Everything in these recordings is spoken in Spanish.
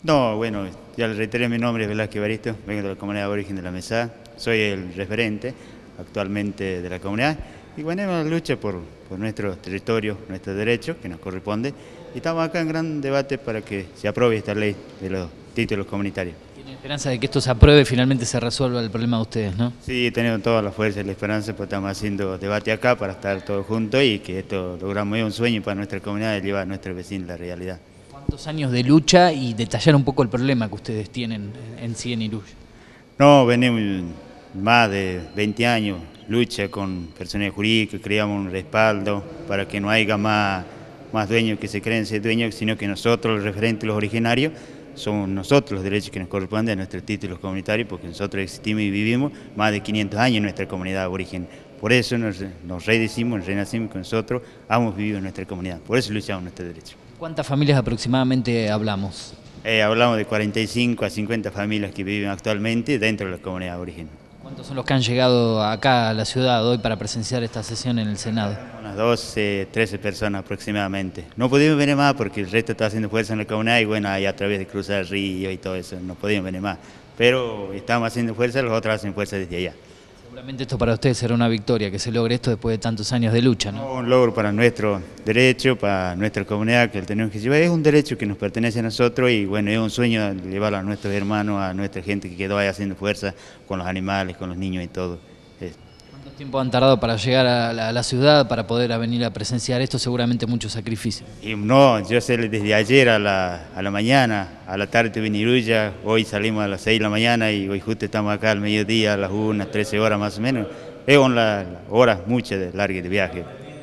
No, bueno, ya le reiteré, mi nombre es Velázquez Baristo, vengo de la comunidad aborigen de la Mesá, soy el referente actualmente de la comunidad y bueno, es una lucha por nuestro territorio, nuestros derechos que nos corresponde y estamos acá en gran debate para que se apruebe esta ley de los títulos comunitarios. Tiene esperanza de que esto se apruebe y finalmente se resuelva el problema de ustedes, ¿no? Sí, tenemos toda la fuerza y la esperanza, pues estamos haciendo debate acá para estar todos juntos y que esto logramos, es un sueño para nuestra comunidad de llevar a nuestros vecinos la realidad. ¿Cuántos años de lucha y detallar un poco el problema que ustedes tienen en sí en Iruya? No, venimos más de 20 años, lucha con personas jurídicas, creamos un respaldo para que no haya más dueños que se creen ser dueños, sino que nosotros, los referentes, los originarios, somos nosotros los derechos que nos corresponden a nuestros títulos comunitarios, porque nosotros existimos y vivimos más de 500 años en nuestra comunidad aborigen. Por eso nos redecimos, renacimos con nosotros, hemos vivido en nuestra comunidad, por eso luchamos nuestros derechos. ¿Cuántas familias aproximadamente hablamos? Hablamos de 45 a 50 familias que viven actualmente dentro de la comunidad aborigen. ¿Cuántos son los que han llegado acá a la ciudad hoy para presenciar esta sesión en el Senado? Unas 12, 13 personas aproximadamente. No pudimos venir más porque el resto está haciendo fuerza en la comunidad y bueno, ahí a través de cruzar el río y todo eso, no podíamos venir más. Pero estamos haciendo fuerza, los otros hacen fuerza desde allá. Seguramente esto para ustedes será una victoria, que se logre esto después de tantos años de lucha, ¿no? Un logro para nuestro derecho, para nuestra comunidad que tenemos que llevar. Es un derecho que nos pertenece a nosotros y bueno, es un sueño llevarlo a nuestros hermanos, a nuestra gente que quedó ahí haciendo fuerza con los animales, con los niños y todo. ¿Cuánto tiempo han tardado para llegar a la ciudad, para poder venir a presenciar esto? Seguramente mucho sacrificio. Y no, yo sé desde ayer a la mañana, a la tarde estuve en Iruya, hoy salimos a las 6 de la mañana y hoy justo estamos acá al mediodía, a las 1, 13 horas más o menos. Es una hora muchas de larga de viaje.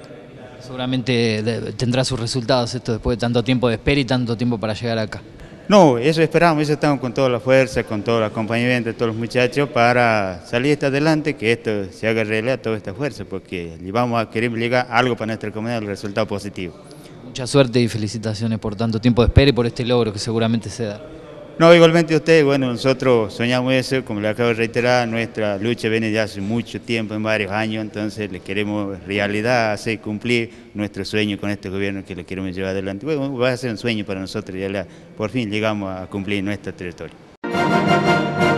Seguramente tendrá sus resultados esto después de tanto tiempo de espera y tanto tiempo para llegar acá. No, eso esperamos, eso estamos con toda la fuerza, con todo el acompañamiento de todos los muchachos para salir hasta adelante, que esto se haga realidad, toda esta fuerza, porque vamos a querer llegar a algo para nuestra comunidad, el resultado positivo. Mucha suerte y felicitaciones por tanto tiempo de espera y por este logro que seguramente se da. No, igualmente usted, bueno, nosotros soñamos eso, como le acabo de reiterar, nuestra lucha viene de hace mucho tiempo, en varios años, entonces le queremos realidad, hacer cumplir nuestro sueño con este gobierno que le queremos llevar adelante. Bueno, va a ser un sueño para nosotros, por fin llegamos a cumplir nuestro territorio.